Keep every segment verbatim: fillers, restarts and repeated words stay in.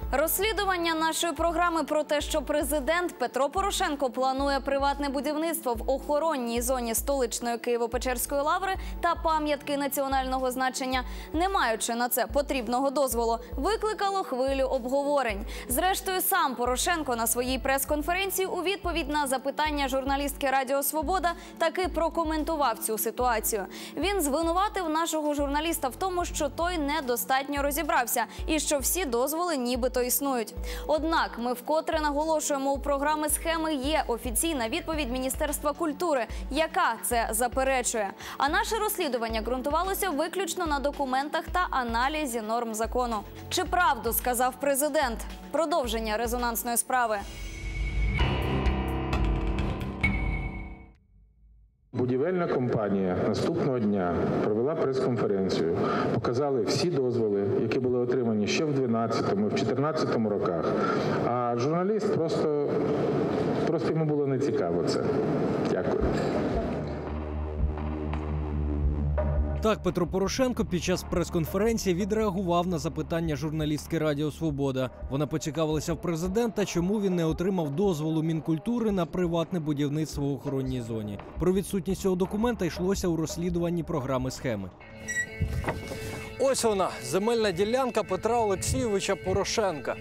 Розслідування нашої програми про те, що президент Петро Порошенко планує приватне будівництво в охоронній зоні столичної Києво-Печерської лаври та пам'ятки національного значення, не маючи на це потрібного дозволу, викликало хвилю обговорень. Зрештою, сам Порошенко на своїй прес-конференції у відповідь на запитання журналістки Радіо Свобода таки прокоментував цю ситуацію. Він звинуватив нашого журналіста в тому, що той недостатньо розібрався і що всі дозволи нібито існують. Однак ми вкотре наголошуємо, у програми «Схеми» є офіційна відповідь Міністерства культури, яка це заперечує. А наше розслідування ґрунтувалося виключно на документах та аналізі норм закону. Чи правду сказав президент? Продовження резонансної справи. Будівельна компанія наступного дня провела прес-конференцію, показали всі дозволи, які були отримані ще в дванадцятому, в чотирнадцятому роках. А журналіст просто, просто йому було нецікаво це. Дякую. Так Петро Порошенко під час прес-конференції відреагував на запитання журналістки Радіо Свобода. Вона поцікавилася в президента, чому він не отримав дозволу Мінкультури на приватне будівництво в охоронній зоні. Про відсутність цього документа йшлося у розслідуванні програми «Схеми». Ось вона, земельна ділянка Петра Олексійовича Порошенка.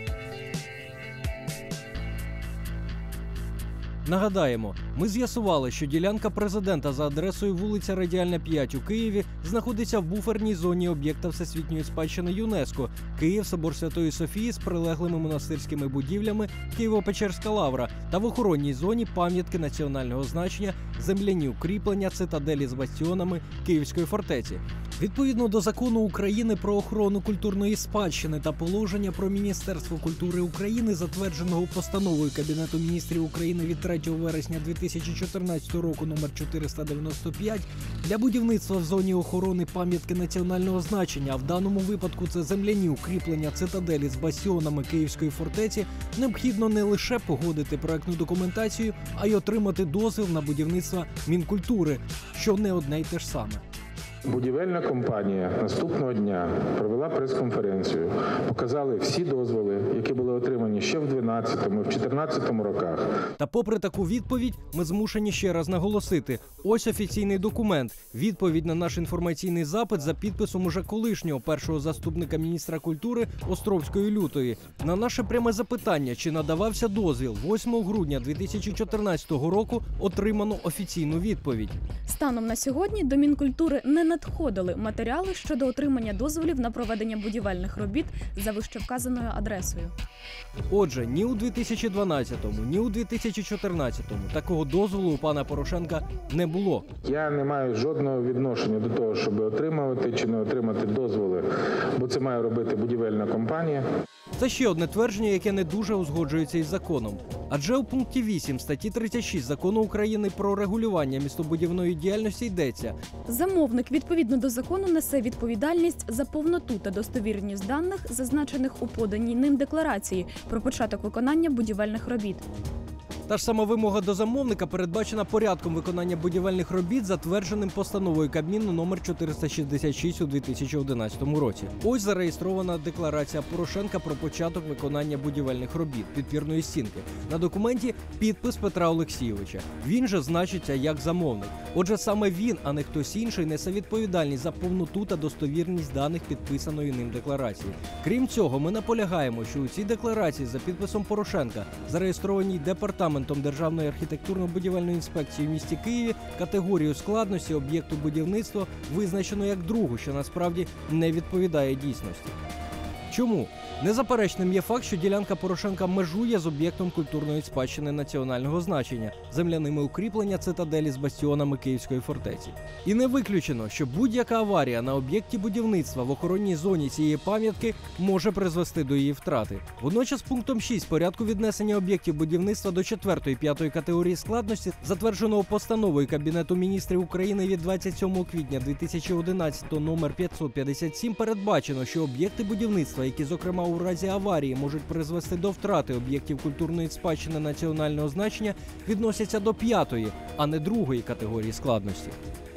Нагадаємо, ми з'ясували, що ділянка президента за адресою вулиця Радіальна, п'ять у Києві знаходиться в буферній зоні об'єкта Всесвітньої спадщини ЮНЕСКО «Київ, Собор Святої Софії» з прилеглими монастирськими будівлями «Києво-Печерська лавра» та в охоронній зоні пам'ятки національного значення, земляні укріплення, цитаделі з бастіонами Київської фортеці. Відповідно до Закону України про охорону культурної спадщини та положення про Міністерство культури України, затвердженого постановою Кабінету міністрів України від третього вересня дві тисячі чотирнадцятого року номер чотириста дев'яносто п'ять, для будівництва в зоні охорони пам'ятки національного значення, а в даному випадку це земляні укріплення, цитаделі з бастіонами Київської фортеці, необхідно не лише погодити проектну документацію, а й отримати дозвіл на будівництво Мінкультури, що не одне й те ж саме. Будівельна компанія наступного дня провела прес-конференцію, показали всі дозволи, які були отримані ще в дванадцятому, в чотирнадцятому роках. Та попри таку відповідь, ми змушені ще раз наголосити. Ось офіційний документ. Відповідь на наш інформаційний запит за підписом уже колишнього першого заступника міністра культури Островської Лютої. На наше пряме запитання, чи надавався дозвіл, восьмого грудня дві тисячі чотирнадцятого року отримано офіційну відповідь. Станом на сьогодні до Мінкультури не надходили матеріали щодо отримання дозволів на проведення будівельних робіт за вищевказаною адресою. Отже, ні у дві тисячі дванадцятому, ні у дві тисячі чотирнадцятому такого дозволу у пана Порошенка не було. Я не маю жодного відношення до того, щоб отримувати чи не отримати дозволи, бо це має робити будівельна компанія. Це ще одне твердження, яке не дуже узгоджується із законом. Адже у пункті вісім статті тридцять шість Закону України про регулювання містобудівної діяльності йдеться: замовник відповідно до закону несе відповідальність за повноту та достовірність даних, зазначених у поданій ним декларації про початок виконання будівельних робіт. Та ж сама вимога до замовника передбачена порядком виконання будівельних робіт, затвердженим постановою Кабміну номер чотириста шістдесят шість у дві тисячі одинадцятому році. Ось зареєстрована декларація Порошенка про початок виконання будівельних робіт підпірної стінки. На документі підпис Петра Олексійовича. Він же значиться як замовник. Отже, саме він, а не хтось інший, несе відповідальність за повноту та достовірність даних підписаної ним декларації. Крім цього, ми наполягаємо, що у цій декларації за підписом Порошенка, зареєстрованій департаментом Державної архітектурно-будівельної інспекції в місті Києві, категорію складності об'єкту будівництва визначено як другу, що насправді не відповідає дійсності. Чому? Незаперечним є факт, що ділянка Порошенка межує з об'єктом культурної спадщини національного значення – земляними укріплення цитаделі з бастіонами Київської фортеці. І не виключено, що будь-яка аварія на об'єкті будівництва в охоронній зоні цієї пам'ятки може призвести до її втрати. Водночас пунктом шість порядку віднесення об'єктів будівництва до четвертої п'ятої категорії складності, затвердженого постановою Кабінету міністрів України від двадцять сьомого квітня дві тисячі одинадцятого номер п'ятсот п'ятдесят сім, передбачено, що об'єкти будівництва, які, зокрема, у разі аварії можуть призвести до втрати об'єктів культурної спадщини національного значення, відносяться до п'ятої, а не другої категорії складності.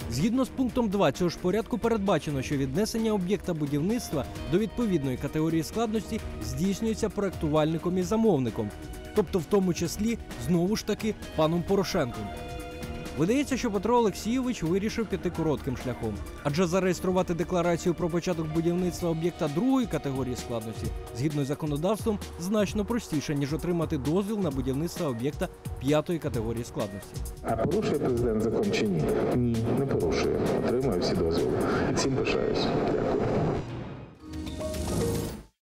Згідно з пунктом два цього ж порядку передбачено, що віднесення об'єкта будівництва до відповідної категорії складності здійснюється проектувальником і замовником, тобто в тому числі, знову ж таки, паном Порошенком. Видається, що Петро Олексійович вирішив піти коротким шляхом, адже зареєструвати декларацію про початок будівництва об'єкта другої категорії складності, згідно з законодавством, значно простіше, ніж отримати дозвіл на будівництво об'єкта п'ятої категорії складності. А порушує президент закон чи ні? Ні, не порушує. Отримує всі дозволи. І цим пишаюся. Дякую.